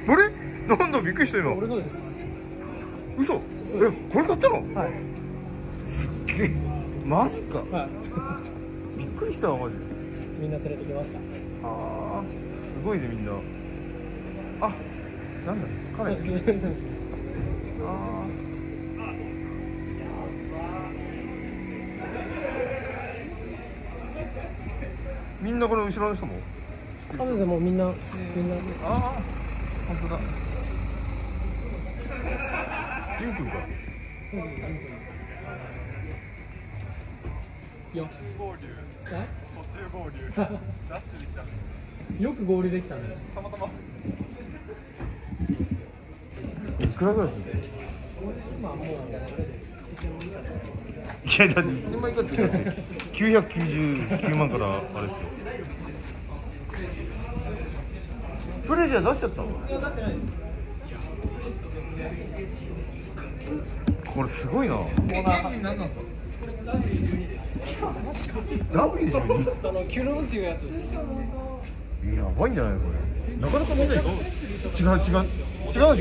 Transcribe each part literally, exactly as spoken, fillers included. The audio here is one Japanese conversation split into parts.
あれなんだびっくりした今。 俺のです。 嘘。えこれ買ったの？ はい。 すっげえマジか。 はい。 びっくりしたわマジで。 みんな連れてきました。 ああすごいねみんな。あなんだ彼。ああ。みんなこの後ろの人も。 あ、そうです。もうみんなみんな。 ああ本当だ。ジュン君か。 よ。よく合流できたね。たまたま。 いくらぐらいですか。 今もういいやだっていちまん以下ってだってきゅうひゃくきゅうじゅうきゅうまんからあれですよ。プレジャー出しちゃったの？ や出してないです。 これすごいな。 エンジン何なんですか？ ダブリューじゅうに。 あのキュロンっていうやつです。 やばいんじゃないのこれ。なかなか見ない。違う違う違うんですよ。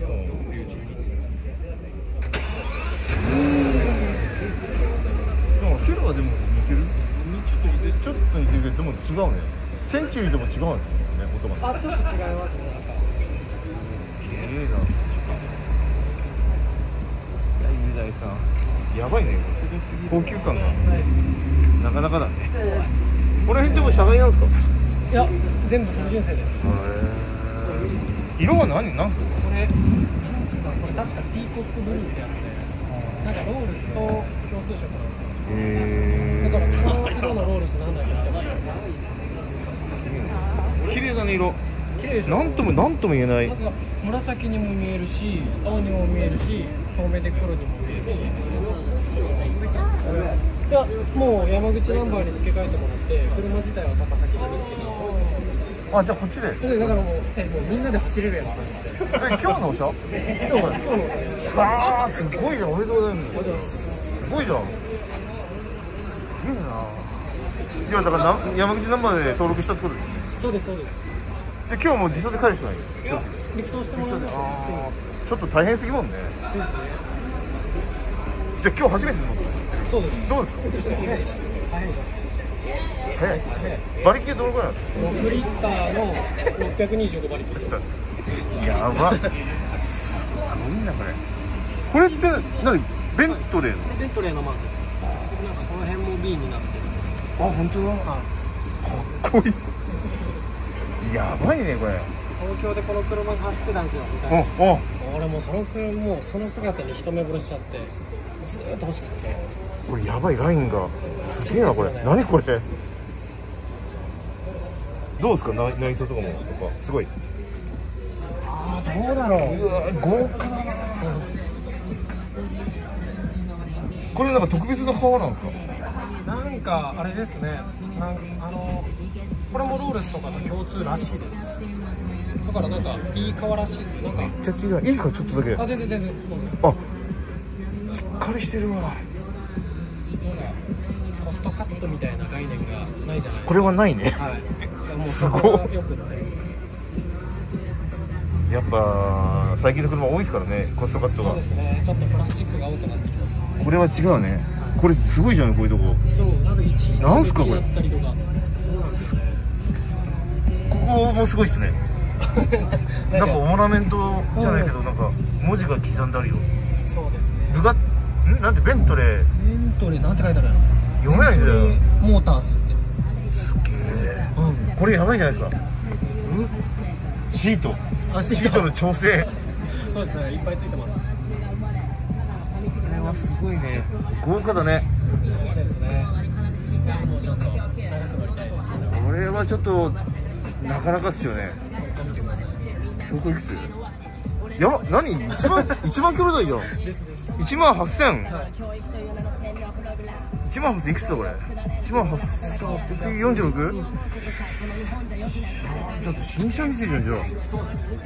なんかシェルはでも似てる？ちょっと似てる。ちょっと似てるけどでも違うね。センチュリーでも違うんですよね音が。 あちょっと違いますね。なんか。 すげえな。雄大さん。やばいね。高級感がなかなかだね。この辺でも車外なんですか？ いや全部純正です。 色は何なんですか？ これなんですか？これ確かピーコックブルーってやつで、なんかロールスと共通色なんですよ。へえ。だからこの色のロールスなんだっけな。 綺麗だね色。 綺麗でしょ。 なんともなんとも言えない。 なんか紫にも見えるし、青にも見えるし、透明で黒にも見えるし。いやもう山口ナンバーに付け替えてもらって車自体は高崎なんですけど。 あじゃあこっちで。 だからもうえもうみんなで走れるやつなんですよ。 え今日のおしゃ？ 今日今日のああすごいじゃん。おめでとうございます。すごいじゃん。すげえな。いやだからな山口ナンバーで登録したってことですね。 そうですそうです。 じゃあ今日も自走で帰るしかない。 いや立走してもらいます。 ちょっと大変すぎもんね。 ですね。 じゃあ今日初めて乗った。 そうです。 どうですか？ 早いです。早いです。 早い。馬力どのくらいなんですか？ ろくリッターのろっぴゃくにじゅうご馬力です。 やば。すごいなこれ。これって何？ベントレーの？ ベントレーのマーク。なんかこの辺も B になってる。 あ本当だ。かっこいい。やばいねこれ。 東京でこの車が走ってたんですよ昔。 おお。 俺もうその車もうその姿に一目惚れしちゃってずーっと欲しくて。 これやばいラインがすげえなこれ。何これ。どうですかな内装とかもとかすごい。 ああどうだろう。 うわ豪華だな。これなんか特別な革なんですか？ なんかあれですね。なんかあのこれもロールスとかと共通らしいです。だからなんかいい革らしいですよ。なんかめっちゃ違う。いいですかちょっとだけ。 あ全然全然。 あしっかりしてるわ。 なんかコストカットみたいな概念がないじゃないですか。 これはないね。 はい。もうすごい。 よくって。 やっぱ最近の車多いですからねコストカットが。 そうですね。ちょっとプラスチックが多くなってきましたね。 これは違うね。これすごいじゃんこういうとこ。 そうなんか一日なんすかこれ。 だったりとか。そうなんですよね。 ここもすごいっすね。なんかオーナメントじゃないけどなんか文字が刻んであるよ。 そうですね。 ルガんなんてベントレー。 ベントレーなんて書いてあるの？ 読めないんだよ。 モータースって。 すげえ。これやばいじゃないですか。シート。 あシシートの調整。 そうですねいっぱいついてます。 これはすごいね。豪華だね。 そうですね。もうちょっと長く乗りたいですね。 これはちょっとなかなかっすよね。標高いくつ？やば何一番一番キロ台じゃん。一万八千。一万八千いくつだこれ？一万八千八百四十六？ちょっと新車見てるじゃんじゃあ。 そうですね。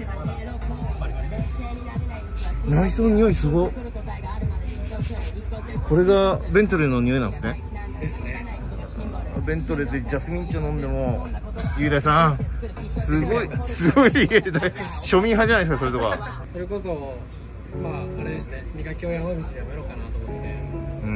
内装の匂いすご。これがベントレーの匂いなんですね。 ですね。 ベントレーでジャスミン茶飲んでも、雄大さんすごいすごい庶民派じゃないですか。それとかそれこそまああれですね、磨きを山口でやめろうかなと思ってて、 うん、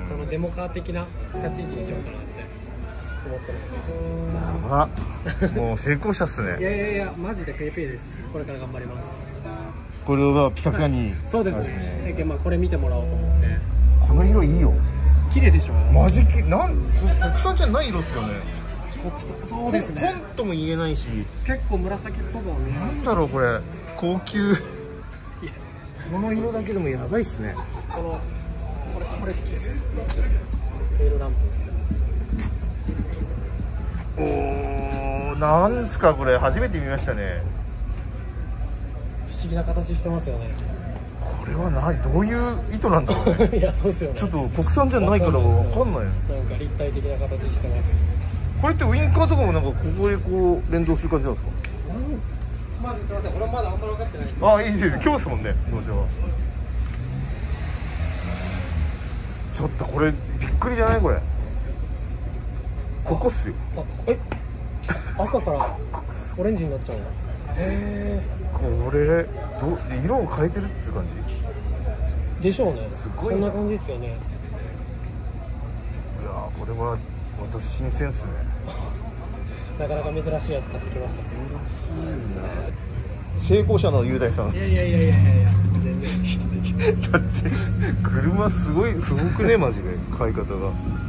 そのデモカー的な立ち位置にしようかなって思ってます。やば、もう成功者っすね。 いやいやいや、マジでペイペイです。これから頑張ります。 これはピカピカに。 そうですね。で、まあこれ見てもらおうと思って。 この色いいよ。 綺麗でしょ。 マジき、なん、国産じゃない色っすよね。 国産、そうですね。 コンとも言えないし。 結構紫っぽくも見えます。 なんだろうこれ、高級。この色だけでもやばいっすね。 この、これ、これ好きです。テールランプ。 おー、なんすかこれ、初めて見ましたね。 不思議な形してますよね。 これは何、どういう意図なんだろうね。 いや、そうですよね。 ちょっと国産じゃないからわかんない。 なんか立体的な形してます。 これってウインカーとかもなんかここでこう連動する感じなんですか。 まずすみません、俺はまだあんまり分かってないです。 ああ、いいですよ、今日ですもんね、どうしよう。ちょっとこれびっくりじゃないこれ。ここっすよ。 あ、え、赤からオレンジになっちゃうんだ。へえ。 これど色を変えてるっていう感じでしょうね。 すごいこんな感じですよね。 じ。いやー、これは私新鮮っすね。 なかなか珍しいやつ買ってきました。 成功者の雄大さん。 いやいやいやいやいやいや、全然。 だって車すごい、すごくね、マジで買い方が。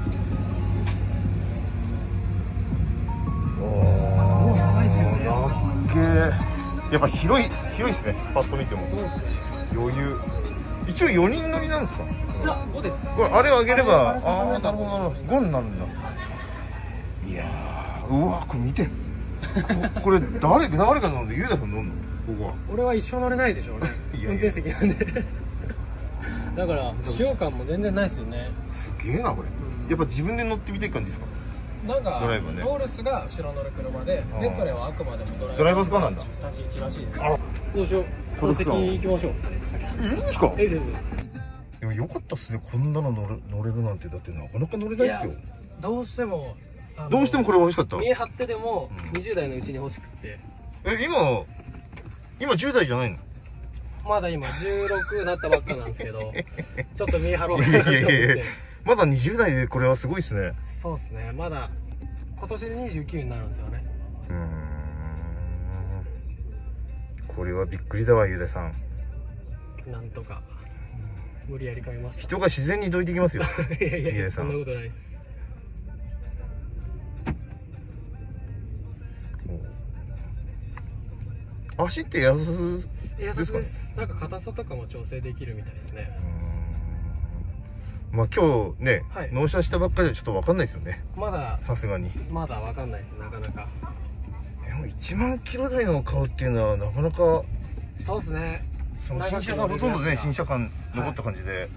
おー、 やばいっすよね。 やっけー。やっぱ広い、広いですね、パッと見ても。 そうですね。 余裕。一応よにん乗りなんですか。 いや、ごです。 これあれを上げれば、ああれあー、 あれなるほどなるほど、ごになるんだ。いやー、うわ、これ見て。ここれ誰誰が乗るの？雄大さん乗るの？ここは。 俺は一生乗れないでしょうね。 いやいや運転席なんで。だから使用感も全然ないですよね。 すげえなこれ。やっぱ自分で乗ってみたい感じですか。 なんかドライバーねロールスが後ろ乗る車で、 あーベントレーはあくまでもドライドライバースカーなんだ。 立ち位置らしいです。 あ、 どうしよう。 そうですか後席行きましょう。 いいんですか。 えいです。 でもよかったっすね、こんなの乗る乗れるなんて。だってなかなか乗れないっすよ。 どうしてもあのどうしてもこれ欲しかった。 見え張ってでもにじゅう代のうちに欲しくって、 え、今今じゅう代じゃないの？ まだ今じゅうろくなったばっかなんですけど、ちょっと見え張ろうかいなと思っやいやいやいてや。まだにじゅう代でこれはすごいっすね。 そうですね。まだ今年でにじゅうきゅうになるんですよね。 うーん、これはびっくりだわ、雄大さん。 なんとか無理やり買いました。 人が自然にどいてきますよ。 いやいやいや、 雄大さんそんなことないです。 足って安優しいですかね。 です。なんか硬さとかも調整できるみたいですね。 まあ今日ね、 はい納車したばっかりでちょっと分かんないですよね、 まださすがに。 まだわかんないです、なかなか。 でもいちまんキロ台のを買うっていうのはなかなか、 そうですね。 その新車がほとんどね、新車感残った感じで、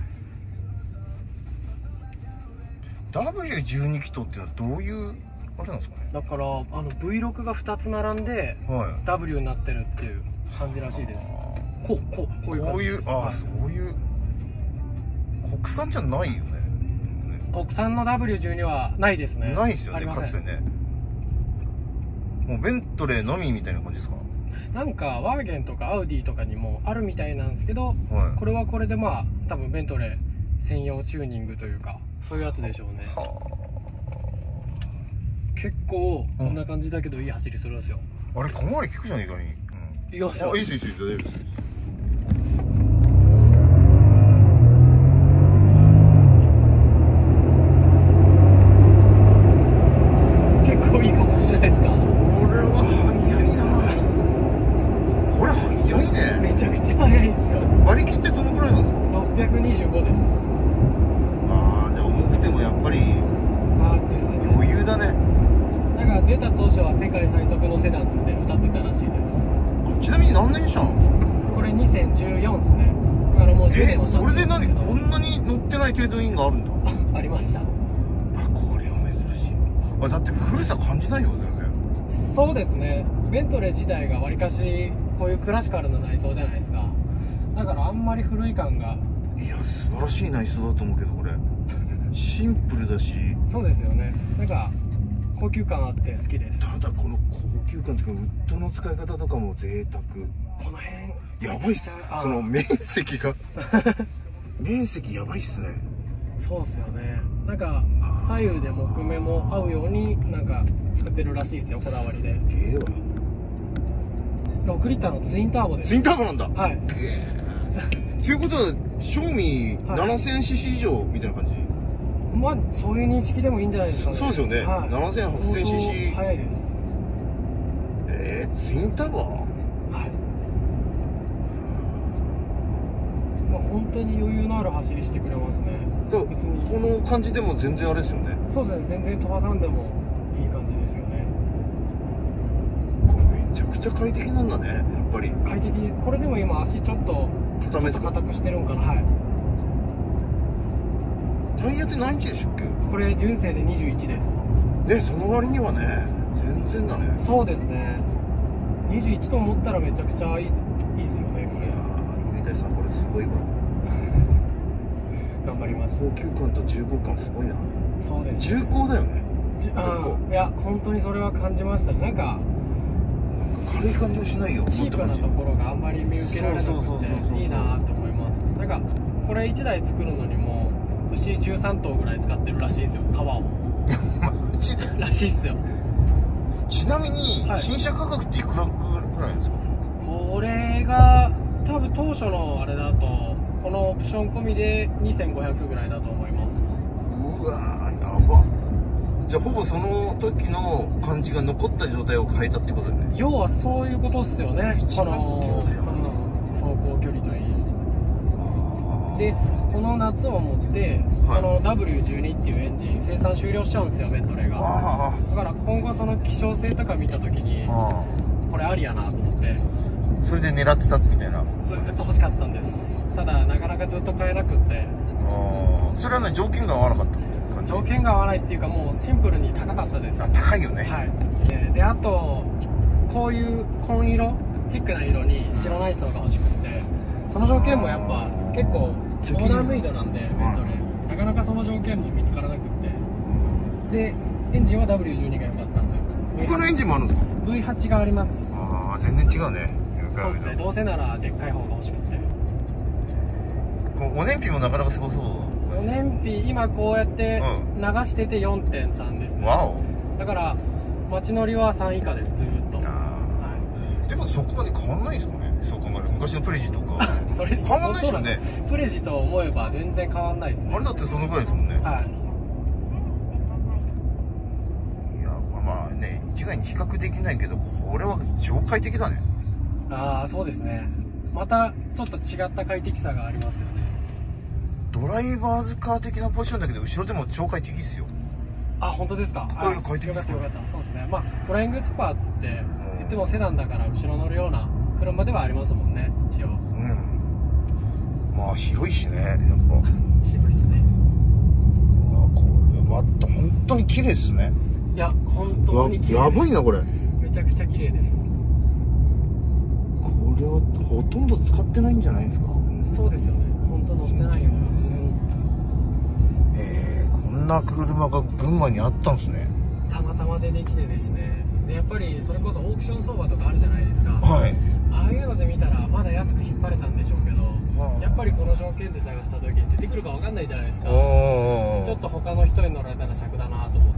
はい、ダブリューじゅうに 気筒っていうのはどういうあれなんですかね。 だからあの ブイろく がふたつ並んで、はい、ダブリュー になってるっていう感じらしいです。こうこうこういう感じ。 こういう、ああ、はい、そういう国産じゃないよね。 国産の ダブリューじゅうに はないですね。 ないですよね、かつてね。もうベントレーのみみたいな感じですか。 なんかワーゲンとかアウディとかにもあるみたいなんですけど、はい、これはこれでまあ多分ベントレー専用チューニングというかそういうやつでしょうね。結構こんな感じだけどいい走りするんですよ。 あれ小回り効くじゃん、意外に。うん、よし、あ、いいっすいいっす、大丈夫です。 結構いい加速しないですか。 これは速いな。これ速いね。 めちゃくちゃ速いですよ。 割り切ってどのくらいなんですか。 ろっぴゃくにじゅうごです。 ああ、じゃあ重くてもやっぱりあーですね、 余裕だね。 なんか出た当初は世界最速のセダンっつって歌ってたらしいです。 ちなみに何年車なんですか。 これにせんじゅうよんですね。だからもうじゅうねんえ、それで何こんなに乗ってない程度インがあるんだ。 ありました。 あ、これは珍しい。あ、だって古さ感じないよ、全然。 そうですね。ベントレー自体がわりかしこういうクラシカルな内装じゃないですか。だからあんまり古い感が。 いや、素晴らしい内装だと思うけど、これシンプルだし。 そうですよね。なんか高級感あって好きです。 ただこの高級感というかウッドの使い方とかも贅沢。 この辺やばいっす。その面積が面積やばいっすね。 そうっすよね。なんか左右で木目も合うようになんか作ってるらしいですよ、こだわりで。 ええわ。 ろくリッターのツインターボです。 ツインターボなんだ。 はい。 ということは正味 ななせんシーシー 以上みたいな感じ。 まあそういう認識でもいいんじゃないですかね。 そうですよね。 はい、 ななせん、はっせんシーシー。 早いです。 えー、ツインターボ。はい。 まあ本当に余裕のある走りしてくれますね。 別にこの感じでも全然あれですよね。 そうですね。全然飛ばさんでもいい感じですよね。 これめちゃくちゃ快適なんだね、やっぱり。 快適。これでも今足ちょっと固め硬くしてるんかな。はい。 タイヤって何インチでしたっけ？ これ純正でにじゅういちです。 ね、その割にはね、全然だね。 そうですね。にじゅういちと思ったらめちゃくちゃいい、いいっすよね、これ。 いやー、ゆみたいさん、これすごいわ。 頑張りました。 高級感と重厚感すごいな。 そうです、 ね。重厚だよね。 じあいや、本当にそれは感じましたね。なんか、 なんか軽い感じはしないよ。 チープなところがあんまり見受けられなくて、いいなと思います。なんか、これいちだい作るのにも、牛じゅうさんとうぐらい使ってるらしいですよ、皮を。らしいっすよ。 ちなみに、はい、新車価格っていくらぐらいですか？ これが多分当初のあれだとこのオプション込みでにせんごひゃくぐらいだと思います。 うわー、やば。じゃあほぼその時の感じが残った状態を変えたってことだよね。 要はそういうことっすよね。この走行距離といいで、この夏をもって、はい、この ダブリューじゅうに っていうエンジン生産終了しちゃうんですよ、ベントレーが。だから今後その希少性とか見た時にこれありやなと思って、 それで狙ってたみたいな。 ずっと欲しかったんです。ただなかなかずっと買えなくって。 ああ、それはね、条件が合わなかった感じ？ 条件が合わないっていうか、もうシンプルに高かったです。 あ、高いよね。 はい。で、であとこういう紺色チックな色に白内装が欲しくて、その条件もやっぱ結構オーダーメイドなんで、ベントレーなかなかその条件も見つからなくって、でエンジンは ダブリューじゅうに が良かったんですよ。 他のエンジンもあるんですか？ ブイはち があります。 ああ、全然違うね。 そうですね。どうせならでっかい方が欲しくて。 こうお燃費もなかなかすごそう。 お燃費今こうやって流してて よんてんさん ですね。 わお。 だから街乗りはさん以下です、ずーっと。あ、 はい、でもそこまで変わんないですかね。そう考える昔のプレジとかそれ変わんないですよね。 プレジと思えば全然変わんないですね。 あれだってそのぐらいですもんね。 はい。 いや、これまあね、一概に比較できないけど、これは超快適だね。 ああ、そうですね。またちょっと違った快適さがありますよね。 ドライバーズカー的なポジションだけど後ろでも超快適ですよ。 あ、本当ですか？ あ、快適ですか？ よかったよかった。そうですね。まあフライングスパーツって言ってもセダンだから後ろ乗るような車ではありますもんね、一応。うん。 まあ広いしね、やっぱ。 広いっすね。 あ、これまた本当に綺麗ですね。 いや、本当に綺麗。 やばいなこれ。 めちゃくちゃ綺麗です。 これはほとんど使ってないんじゃないですか？ そうですよね。本当乗ってないような。 えー、こんな車が群馬にあったんですね。 たまたま出てきてですね。でやっぱりそれこそオークション相場とかあるじゃないですか。 はい。 ああいうので見たらまだ安く引っ張れたんでしょうけど、やっぱりこの条件で探した時に出てくるかわかんないじゃないですか。ちょっと他の人に乗られたら尺だなと思って。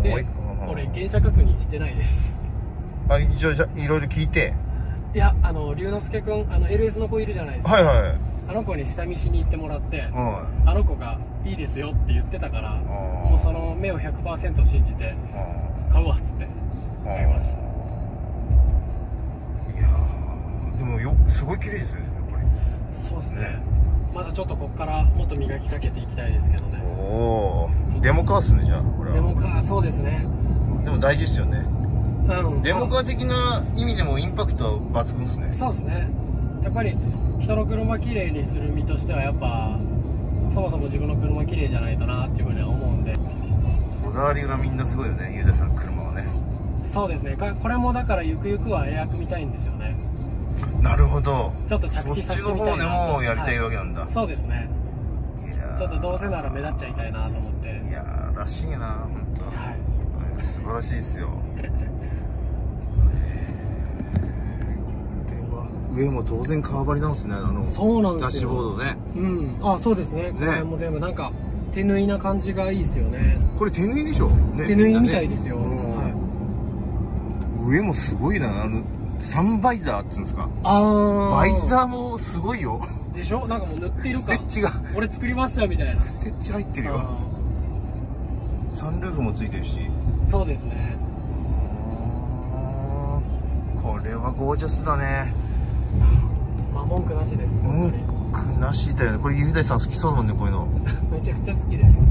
で、俺原車確認してないです。 あ、一応じゃいろいろ聞いて。 いや、あの龍之介君、あの エルエス の子いるじゃないですか。 はいはい。 あの子に下見しに行ってもらって、はい、あの子がいいですよって言ってたから、もうその目を ひゃくパーセント 信じて買うわっつって買いました。いやー、でもよすごい綺麗ですよね、やっぱり。 そうですね。まだちょっとここからもっと磨きかけていきたいですけどね。 おお、デモカーっすね、じゃあこれは。 デモカー、そうですね。 でも大事ですよね。 うん、 デモカー的な意味でもインパクトは抜群ですね。 そうですね。やっぱり人の車きれいにする身としてはやっぱそもそも自分の車きれいじゃないとなっていうふうには思うんで。 こだわりがみんなすごいよね、雄大さんの車はね。 そうですね。これもだからゆくゆくはエア組みたいんですよね。 なるほど。 ちょっと着地させてみたいな。 そっちの方でもやりたいわけなんだ。 はい、そうですね。いやちょっとどうせなら目立っちゃいたいなと思って。 いやーらしいな、本当。 はい。 晴らしいですよ。上も当然革張りなんですね、あのそうなんですよ、 ダッシュボードね。 うん、あ、そうですね。これも全部なんか手縫いな感じがいいですよね。 これ手縫いでしょ、ね、 手縫いみたいですよ、 ね、はい、上もすごいな、あのサンバイザーっていうんですか。ああ、バイザーもすごいよでしょ。なんかもう塗ってるか、 ステッチが俺作りましたみたいな。 ステッチ入ってるよ。サンルーフもついてるし。 そうですね。 これはゴージャスだね。 まあ文句なしです。 文句なしだよね。これ雄大さん好きそうだもんね、こういうの。 めちゃくちゃ好きです。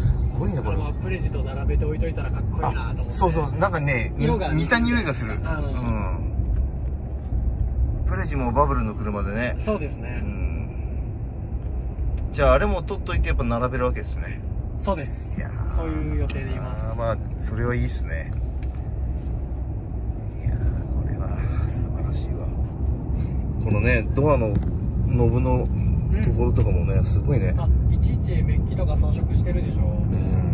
すごいね、これ。 プレジと並べて置いといたらかっこいいなと思って。そうそう、なんかね、似た匂いがする。うん。プレジもバブルの車でね。 そうですね。うん。 じゃああれも取っといてやっぱ並べるわけですね。 そうです。いや、そういう予定でいます。 まあそれはいいっすね。いやー、これは素晴らしいわ。このね、ドアのノブのところとかもね、うん、すごいね。 あ、いちいちメッキとか装飾してるでしょ。うん、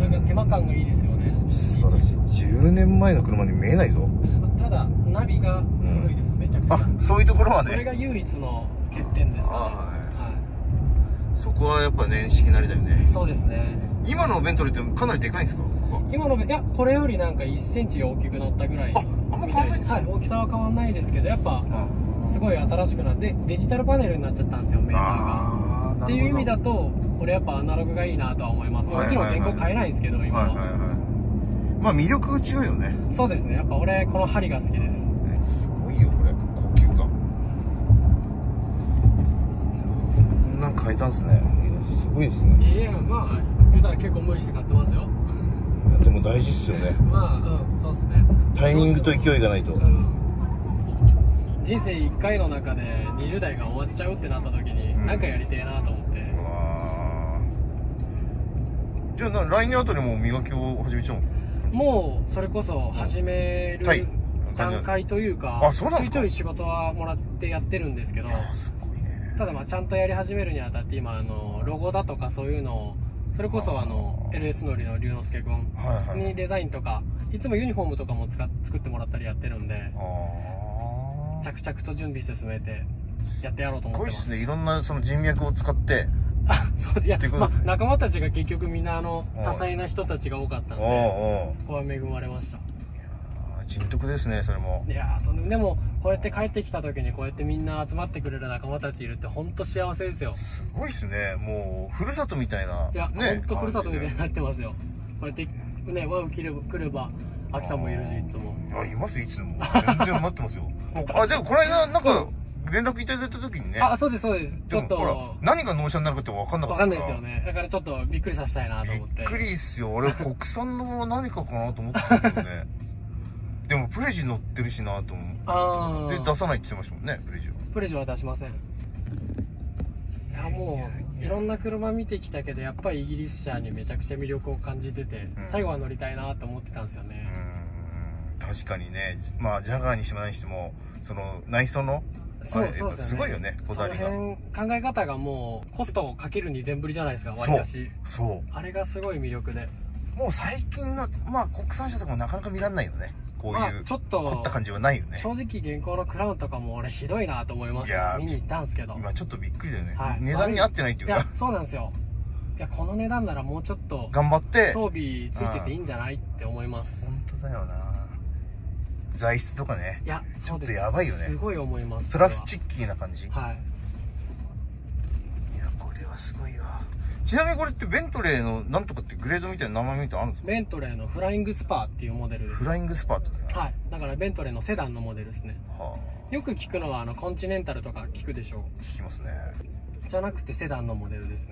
なんか手間感がいいですよね。 素晴らしい。じゅうねんまえの車に見えないぞ。 ただナビが古いです、うん、めちゃくちゃ。 あ、そういうところはね。 それが唯一の欠点ですからね。はい。 そこはやっぱ年式なりだよね。 そうですね。 今のベントレーってかなりでかいんですか？ 今の、いや、これよりなんかいっセンチ大きくなったぐらい。 あ、あんま変わんないですか？ はい、大きさは変わんないですけど、やっぱすごい新しくなってデジタルパネルになっちゃったんですよ、メーターが。っていう意味だと俺やっぱアナログがいいなとは思います。もちろん電光変えないんですけど今は。 まあ魅力が違うよね。 そうですね。やっぱ俺この針が好きです。 すごいよこれ、高級感。こんなん変えたんですね。すごいですね。 いや、まあ言うたら結構無理して買ってますよ。 でも大事っすよね。 まあ、うん、そうですね。 タイミングと勢いがないと。うん、 人生いっかいの中でにじゅう代が終わっちゃうってなった時に、うん、なんかやりてえなと思って。 あじゃあな来年あたりも磨きを始めちゃうの？ もうそれこそ始める段階というか、 あ、そうなんですか？ ちょいちょい仕事はもらってやってるんですけど、 すごいね。 ただまあちゃんとやり始めるにあたって今あのロゴだとかそういうのをそれこそあの エルエス のりの龍之介君にデザインとかいつもユニフォームとかも使っ作ってもらったりやってるんで、着々と準備進めてやってやろうと思ってます。 すごいっすね。いろんなその人脈を使って。 あ、そうで、いや、まあ、仲間たちが結局みんなあの多彩な人たちが多かったんで、そこは恵まれました。いや人徳ですね、それも。 いやー、でもこうやって帰ってきた時にこうやってみんな集まってくれる仲間たちいるって本当幸せですよ。 すごいっすね。もうふるさとみたいな。 いや、ね、本当ふるさとみたいになってますよ。こうやってね、ワウ来れば来れば秋さんもいるし、いつも。 あ、いますいつも。全然待ってますよ。あ、でもこの間なんか。連絡いただいた時にね。 あ、そうですそうです。ちょっと何が納車になるかって分かんなかった。 分かんないですよね。だからちょっとびっくりさせたいなと思って。 びっくりっすよ。俺国産の何かかなと思ってたけどね。でもプレジ乗ってるしなと思う。ああ。で出さないって言ってましたもんね、プレジは。 プレジは出しません。いやもういろんな車見てきたけどやっぱりイギリス車にめちゃくちゃ魅力を感じてて、うん、最後は乗りたいなと思ってたんですよね。 うん、確かにね。まあジャガーにしても何にしてもその内装のそうそうですね。 すごいよね、こだわりが。 その辺考え方がもうコストをかけるに全振りじゃないですか、割り出し。 そう。 あれがすごい魅力で。 もう最近のまあ国産車とかもなかなか見られないよね。こういうちょっと凝った感じはないよね。 正直現行のクラウンとかも俺ひどいなと思いました。見に行ったんですけど。 今ちょっとびっくりだよね。はい、値段に合ってないっていうか。 いやそうなんですよ。いやこの値段ならもうちょっと頑張って装備ついてていいんじゃないって思います。 本当だよな。材質とかね。 いや、 ちょっとやばいよね。 すごい思います。 プラスチッキーな感じ。 はい。 いや、これはすごいわ。ちなみにこれってベントレーのなんとかってグレードみたいな名前みたいなのあるんですか？ ベントレーのフライングスパーっていうモデルです。 フライングスパーってですね。 はい。だからベントレーのセダンのモデルですね。はあ。よく聞くのはあのコンチネンタルとか聞くでしょう。 聞きますね。 じゃなくてセダンのモデルですね。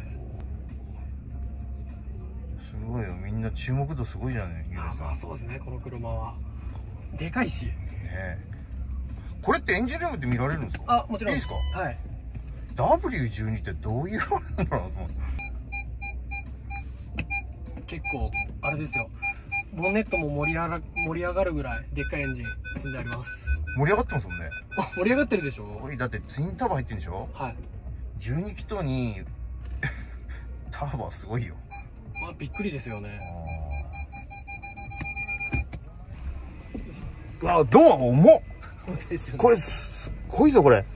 すごいよ。みんな注目度すごいじゃない。 あ、まあそうですね。この車は。でかいし、ね、 これってエンジンルームって見られるんですか？ あ、もちろんいいですか？ はい。 ダブリューじゅうに ってどういうのなんだろうなと思って。 結構あれですよ、ボンネットも盛り上が盛り上がるぐらいでっかいエンジン積んであります。 盛り上がってますもんね。 あ、盛り上がってるでしょ。 これだってツインターボ入ってるんでしょ。はい。じゅうに気筒にターボはすごいよ。 あ、びっくりですよね。 うわドア重っ。 ですよね。 これすっごいぞこれ。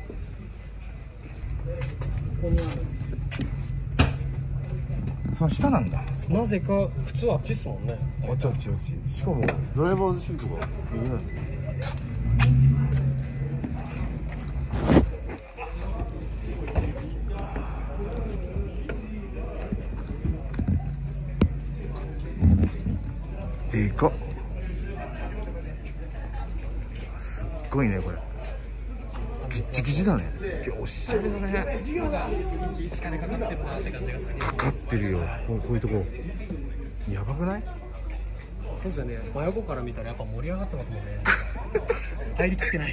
ここにある。 その下なんだ。 なぜか普通はあっちっすもんね。 あっちあっちあっち。しかもドライバーズシートが右なんだ。でかっ。すっごいねこれ。ギッチギチだね。おしゃれだね。 授業がいちいち金かかってるなって感じがする。 かかってるよ。こうこういうとこやばくない？ そうですよね。真横から見たらやっぱ盛り上がってますもんね。入りきってないです。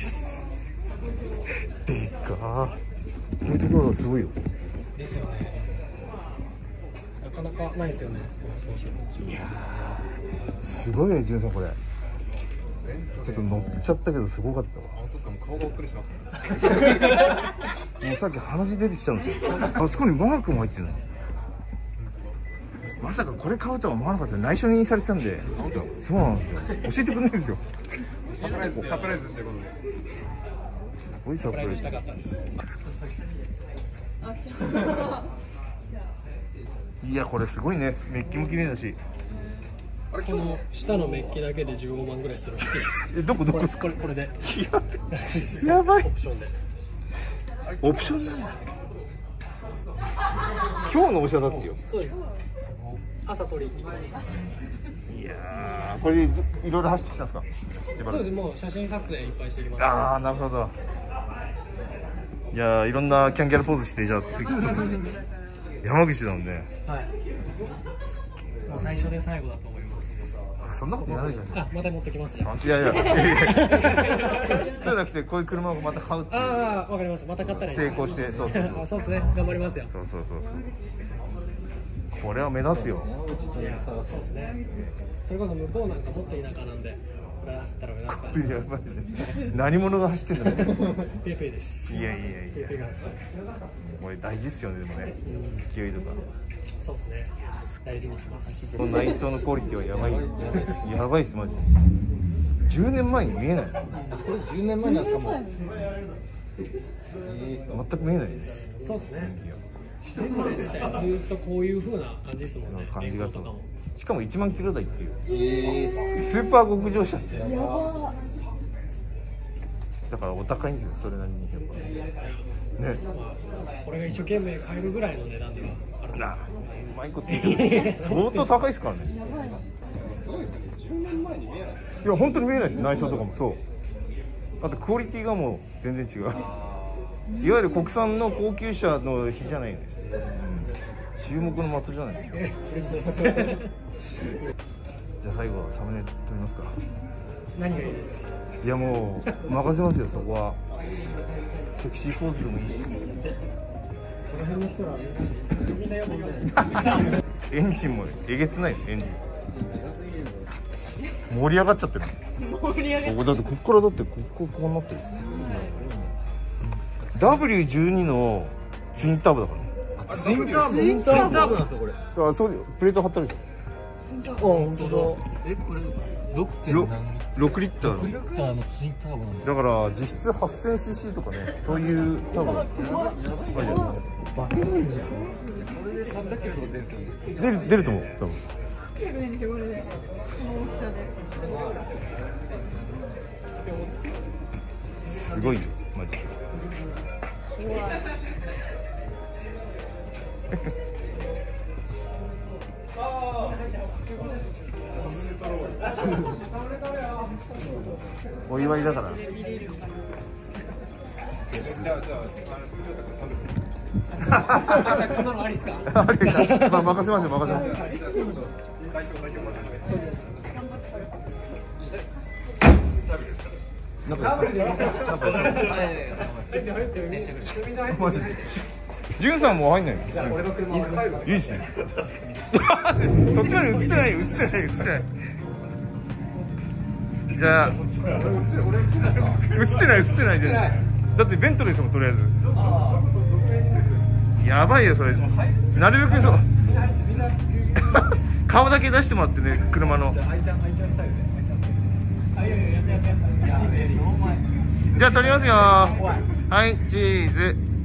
でかー。こういうところがすごいよ。 ですよね。なかなかないですよね。 いやーすごいね、じゅんさんこれ。ちょっと乗っちゃったけどすごかったわ。 本当ですか？もう顔がおっくりしてますね。 もうさっき話出てきちゃうんですよ。あそこにマークも入ってるの。まさかこれ買うとは思わなかった。内緒にされてたんで。そうなんですよ。教えてくれないんですよ。 サプライズ、サプライズってことで。 すごいササプライズプライズしたかったです。 いやこれすごいね。メッキも綺麗だし。 あれこの下のメッキだけでじゅうごまんぐらいするらしいです。 えどこどこれこですか？ これこれでらしいです。 やばいオプションで。 オプションなんだ。今日のおしゃだってよ。 そうです。朝取りに行きました。 いやーこれいろいろ走ってきたんですか？しばらくそうです。もう写真撮影いっぱいしてきました。 ああなるほど。いやーいろんなキャンギャルポーズしてじゃあ山口だもんね。 はい。もう最初で最後だと思います。 あそんなこと言わないじゃん。 あ、また持ってきますよ。 いやいやいやいやそうじゃなくてこういう車をまた買うっていうああ、わかりました。また買ったらいい。 成功してそうそうそうあ、そうですね。頑張りますよ。 そうそうそうそうこれは目指すよ。 いや、そうですね。それこそ向こうなんかもっと田舎なんで、これ走ったら目立つから。 やばいね。何者が走ってんだろう。 ペイペイです。 いやいやいペイやペイが走ってます。 これ大事っすよね。でもね勢いとかそうですね。大事にします。 この内装のクオリティはやばいやばいっすマジで。じゅうねんまえに見えない。 これじゅうねんまえなんですか？もう。 全く見えないね。 そうですね。これ自体ずっとこういう風な感じですもんね。 感じがするとかも。 しかもいちまんキロ台っていうスーパー極上車ってだからお高いんですよそれなりにやっぱね。 まあこれが一生懸命買えるぐらいの値段ではある。 なうまいこと言うけど相当高いですからね。 すごいですね。じゅうねんまえに見えないです。 いや本当に見えないです。内装とかもそう。あとクオリティがもう全然違う。いわゆる国産の高級車の比じゃないよね。注目の的じゃない。 嬉しいです。 じゃあ最後はサムネ撮りますか。 何がいいですか？ いやもう任せますよそこは。セクシーポーズでもいいし。 この辺の人らみんなよく言うんです。 エンジンもえげつないよエンジン。盛り上がっちゃってる。 盛り上げここだってここからだってこここうなってる。ダブリューじゅうに のツインターボだからね。 ツインターボ。 ツインターボなんですよこれ。 だからそうプレート貼ってあるでしあ、本当だ。 えこれ六ょ。 点ろ何ろくリッターのリッターのツインターボなんだ。 だから実質 はっせんシーシー とかねそういう多分バケるんじゃん。これで三百キロとか出るんですよね。 出る出ると思う多分。 けるんですよこれでこの大きさですごいよマジで。お祝いだから。 こんなのありっすか？ あれか、まあ任せますよ任せますよ。なんかマジで。ジュンさんも入んないの？じゃあ俺の車いいですか？いいですね。そっちまで映ってないよ映ってない映ってない。じゃあ映ってない映ってないじゃん。だってベントレーですもんとりあえず。やばいよそれ。なるべくそう顔だけ出してもらってね車の。 じゃあ撮りますよ。はいチーズ。